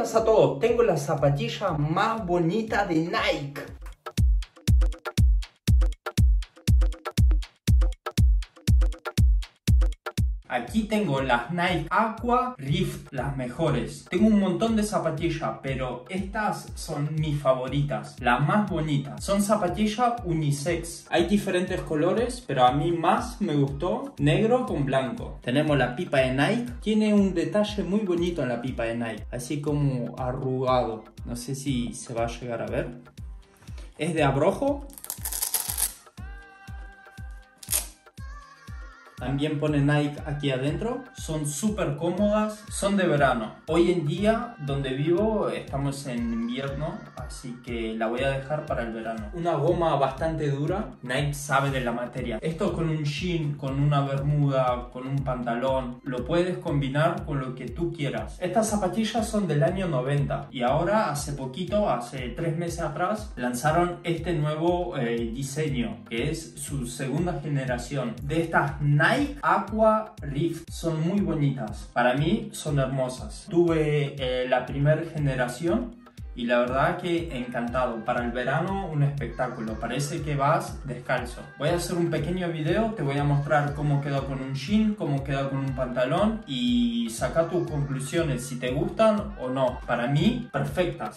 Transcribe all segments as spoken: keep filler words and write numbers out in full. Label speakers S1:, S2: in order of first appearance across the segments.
S1: buenas a todos, tengo la zapatilla más bonita de Nike. Aquí tengo las Nike Aqua Rift, las mejores. Tengo un montón de zapatillas, pero estas son mis favoritas, las más bonitas. Son zapatillas unisex. Hay diferentes colores, pero a mí más me gustó negro con blanco. Tenemos la pipa de Nike. Tiene un detalle muy bonito en la pipa de Nike, así como arrugado. No sé si se va a llegar a ver. Es de abrojo. También pone Nike aquí adentro. Son súper cómodas, son de verano. Hoy en día, donde vivo, estamos en invierno, así que la voy a dejar para el verano. Una goma bastante dura, Nike sabe de la materia. Esto con un jean, con una bermuda, con un pantalón, lo puedes combinar con lo que tú quieras. Estas zapatillas son del año noventa y ahora, hace poquito, hace tres meses atrás, lanzaron este nuevo eh, diseño, que es su segunda generación de estas Nike Nike Aqua Rift. Son muy bonitas, para mí son hermosas. Tuve eh, la primera generación y la verdad que encantado. Para el verano un espectáculo, parece que vas descalzo. Voy a hacer un pequeño video, te voy a mostrar cómo queda con un jean, cómo queda con un pantalón y saca tus conclusiones si te gustan o no. Para mí, perfectas.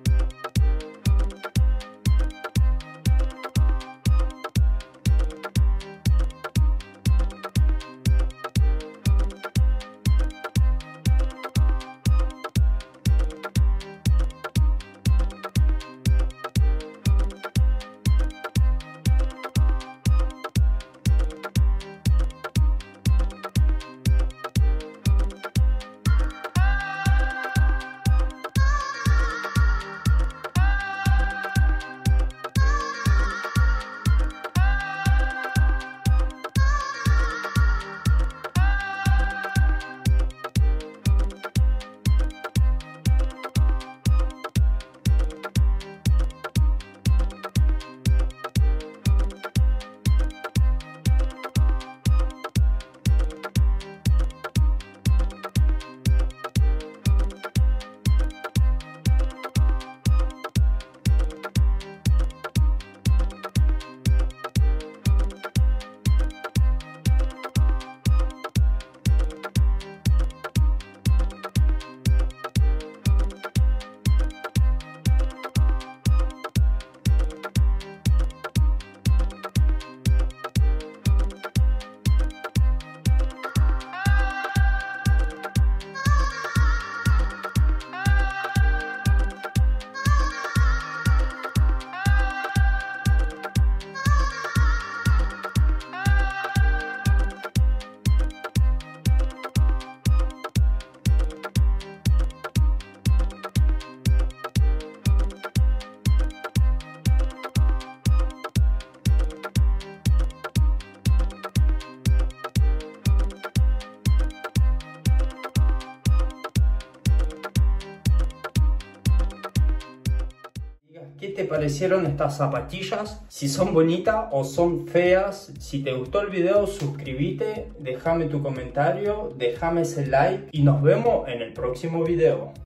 S1: ¿Qué te parecieron estas zapatillas? Si son bonitas o son feas. Si te gustó el video, suscríbete, déjame tu comentario, déjame ese like y nos vemos en el próximo video.